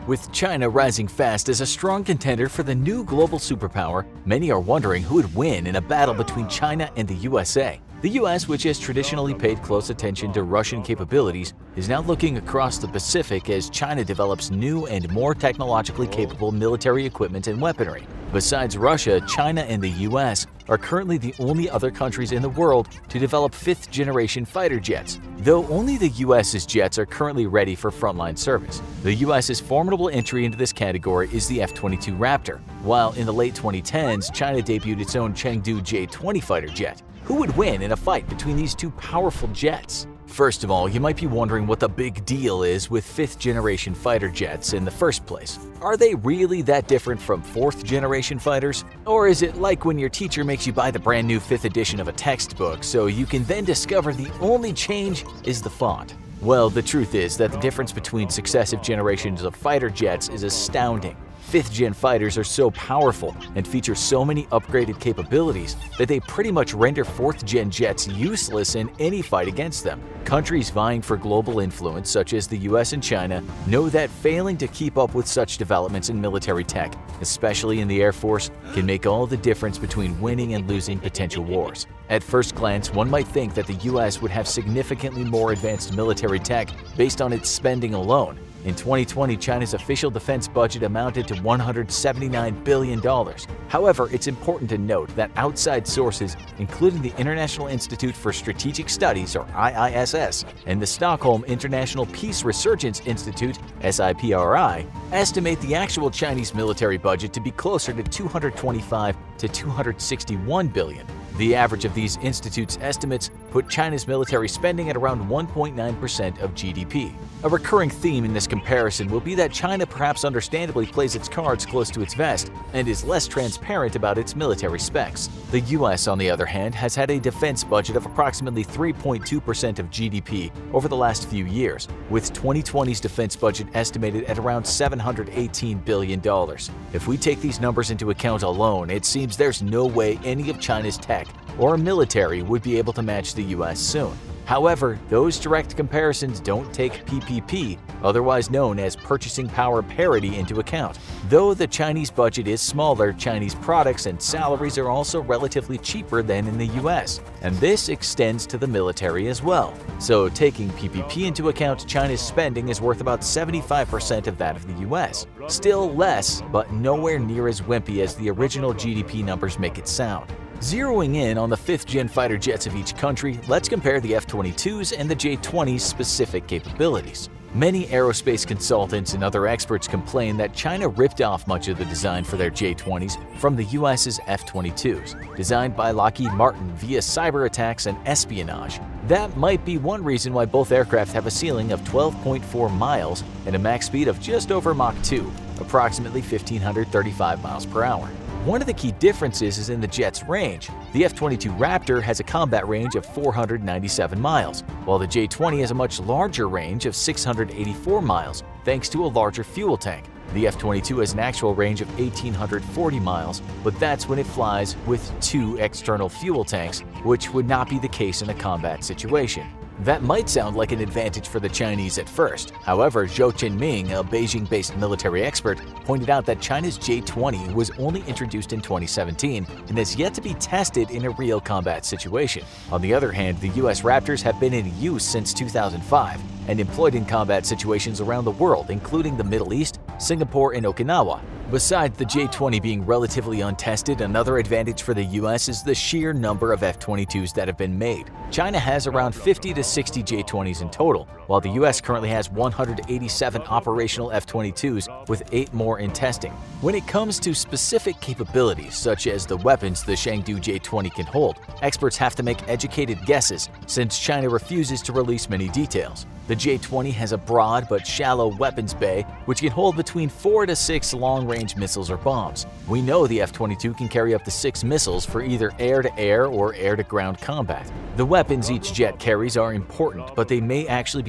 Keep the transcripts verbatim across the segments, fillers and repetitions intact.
With China rising fast as a strong contender for the new global superpower, many are wondering who would win in a battle between China and the U S A. The U S, which has traditionally paid close attention to Russian capabilities, is now looking across the Pacific as China develops new and more technologically capable military equipment and weaponry. Besides Russia, China and the U S are currently the only other countries in the world to develop fifth-generation fighter jets, though only the U S's jets are currently ready for frontline service. The U S's formidable entry into this category is the F twenty-two Raptor, while in the late twenty tens, China debuted its own Chengdu J twenty fighter jet. Who would win in a fight between these two powerful jets? First of all, you might be wondering what the big deal is with fifth-generation fighter jets in the first place. Are they really that different from fourth-generation fighters? Or is it like when your teacher makes you buy the brand new fifth edition of a textbook so you can then discover the only change is the font? Well, the truth is that the difference between successive generations of fighter jets is astounding. fifth-gen fighters are so powerful and feature so many upgraded capabilities that they pretty much render fourth-gen jets useless in any fight against them. Countries vying for global influence, such as the U S and China, know that failing to keep up with such developments in military tech, especially in the Air Force, can make all the difference between winning and losing potential wars. At first glance, one might think that the U S would have significantly more advanced military tech based on its spending alone. In twenty twenty, China's official defense budget amounted to one hundred seventy-nine billion dollars. However, it's important to note that outside sources, including the International Institute for Strategic Studies, or I I S S, and the Stockholm International Peace Resurgence Institute, S I P R I, estimate the actual Chinese military budget to be closer to two hundred twenty-five to two hundred sixty-one billion dollars. The average of these institutes' estimates put China's military spending at around one point nine percent of G D P. A recurring theme in this comparison will be that China perhaps understandably plays its cards close to its vest and is less transparent about its military specs. The U S, on the other hand, has had a defense budget of approximately three point two percent of G D P over the last few years, with twenty twenty's defense budget estimated at around seven hundred eighteen billion dollars. If we take these numbers into account alone, it seems there's no way any of China's tech or military would be able to match the U S soon. However, those direct comparisons don't take P P P, otherwise known as purchasing power parity, into account. Though the Chinese budget is smaller, Chinese products and salaries are also relatively cheaper than in the U S, and this extends to the military as well. So taking P P P into account, China's spending is worth about seventy-five percent of that of the U S. Still less, but nowhere near as wimpy as the original G D P numbers make it sound. Zeroing in on the fifth-gen fighter jets of each country, let's compare the F twenty-twos and the J twenty's specific capabilities. Many aerospace consultants and other experts complain that China ripped off much of the design for their J twenties from the U S's F twenty-twos, designed by Lockheed Martin via cyber attacks and espionage. That might be one reason why both aircraft have a ceiling of twelve point four miles and a max speed of just over Mach two, approximately one thousand five hundred thirty-five miles per hour. One of the key differences is in the jet's range. The F twenty-two Raptor has a combat range of four hundred ninety-seven miles, while the J twenty has a much larger range of six hundred eighty-four miles, thanks to a larger fuel tank. The F twenty-two has an actual range of one thousand eight hundred forty miles, but that's when it flies with two external fuel tanks, which would not be the case in a combat situation. That might sound like an advantage for the Chinese at first. However, Zhou Qinming, a Beijing-based military expert, pointed out that China's J twenty was only introduced in twenty seventeen and has yet to be tested in a real combat situation. On the other hand, the U S Raptors have been in use since two thousand five and employed in combat situations around the world, including the Middle East, Singapore, and Okinawa. Besides the J twenty being relatively untested, another advantage for the U S is the sheer number of F twenty-twos that have been made. China has around fifty to sixty J twenties in total, while the U S currently has one hundred eighty-seven operational F twenty-twos with eight more in testing. When it comes to specific capabilities, such as the weapons the Chengdu J twenty can hold, experts have to make educated guesses since China refuses to release many details. The J twenty has a broad but shallow weapons bay, which can hold between four to six long-range missiles or bombs. We know the F twenty-two can carry up to six missiles for either air-to-air or air-to-ground combat. The weapons each jet carries are important, but they may actually be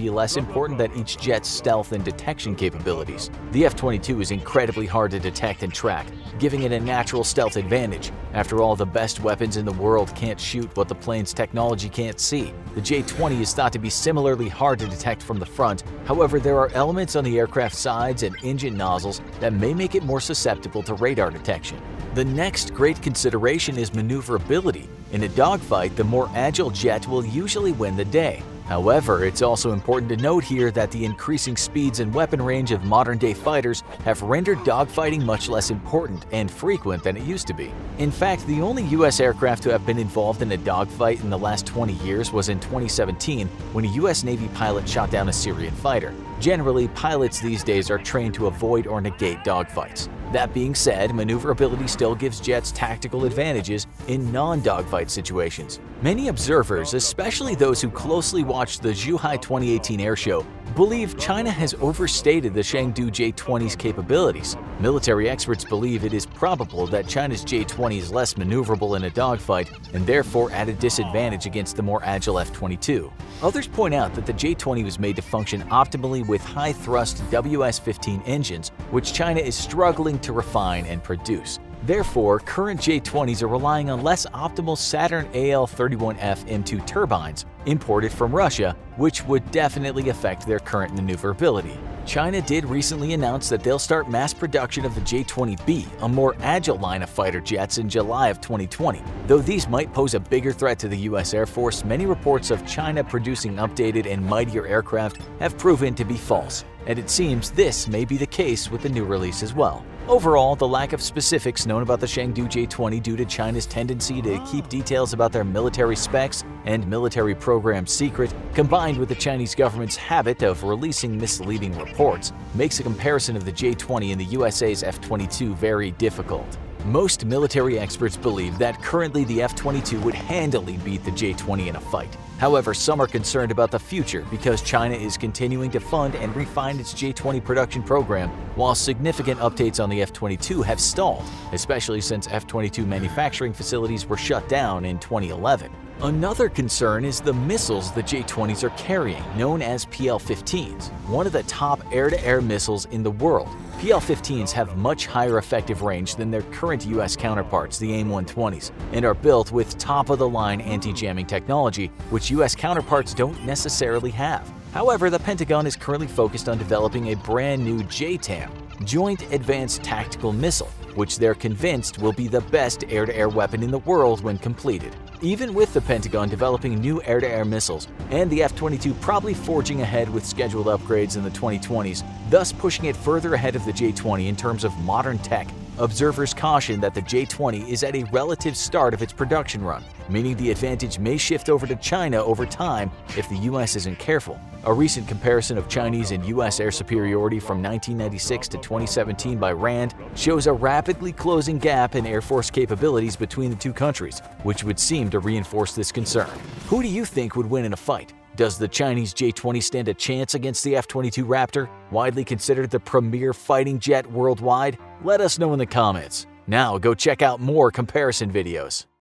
be less important than each jet's stealth and detection capabilities. The F twenty-two is incredibly hard to detect and track, giving it a natural stealth advantage. After all, the best weapons in the world can't shoot what the plane's technology can't see. The J twenty is thought to be similarly hard to detect from the front. However, there are elements on the aircraft sides and engine nozzles that may make it more susceptible to radar detection. The next great consideration is maneuverability. In a dogfight, the more agile jet will usually win the day. However, it's also important to note here that the increasing speeds and weapon range of modern-day fighters have rendered dogfighting much less important and frequent than it used to be. In fact, the only U S aircraft to have been involved in a dogfight in the last twenty years was in twenty seventeen when a U S Navy pilot shot down a Syrian fighter. Generally, pilots these days are trained to avoid or negate dogfights. That being said, maneuverability still gives jets tactical advantages in non-dogfight situations. Many observers, especially those who closely watched the Zhuhai twenty eighteen airshow, believe China has overstated the Chengdu J twenty's capabilities. Military experts believe it is probable that China's J twenty is less maneuverable in a dogfight and therefore at a disadvantage against the more agile F twenty-two. Others point out that the J twenty was made to function optimally with high-thrust W S fifteen engines, which China is struggling to refine and produce. Therefore, current J twenties are relying on less optimal Saturn A L thirty-one F M two turbines imported from Russia, which would definitely affect their current maneuverability. China did recently announce that they'll start mass production of the J twenty B, a more agile line of fighter jets, in July of twenty twenty. Though these might pose a bigger threat to the U S Air Force, many reports of China producing updated and mightier aircraft have proven to be false, and it seems this may be the case with the new release as well. Overall, the lack of specifics known about the Chengdu J twenty due to China's tendency to keep details about their military specs and military programs secret, combined with the Chinese government's habit of releasing misleading reports, makes a comparison of the J twenty and the U S A's F twenty-two very difficult. Most military experts believe that currently the F twenty-two would handily beat the J twenty in a fight. However, some are concerned about the future because China is continuing to fund and refine its J twenty production program, while significant updates on the F twenty-two have stalled, especially since F twenty-two manufacturing facilities were shut down in twenty eleven. Another concern is the missiles the J twenties are carrying, known as P L fifteens, one of the top air-to-air missiles in the world. P L fifteens have much higher effective range than their current U S counterparts, the AIM one twenties, and are built with top-of-the-line anti-jamming technology, which U S counterparts don't necessarily have. However, the Pentagon is currently focused on developing a brand new J TAM, Joint Advanced Tactical Missile, which they're convinced will be the best air-to-air weapon in the world when completed. Even with the Pentagon developing new air-to-air missiles and the F twenty-two probably forging ahead with scheduled upgrades in the twenty twenties, thus pushing it further ahead of the J twenty in terms of modern tech, observers caution that the J twenty is at a relative start of its production run, meaning the advantage may shift over to China over time if the U S isn't careful. A recent comparison of Chinese and U S air superiority from nineteen ninety-six to twenty seventeen by RAND shows a rapidly closing gap in Air Force capabilities between the two countries, which would seem to reinforce this concern. Who do you think would win in a fight? Does the Chinese J twenty stand a chance against the F twenty-two Raptor, widely considered the premier fighting jet worldwide? Let us know in the comments. Now go check out more comparison videos.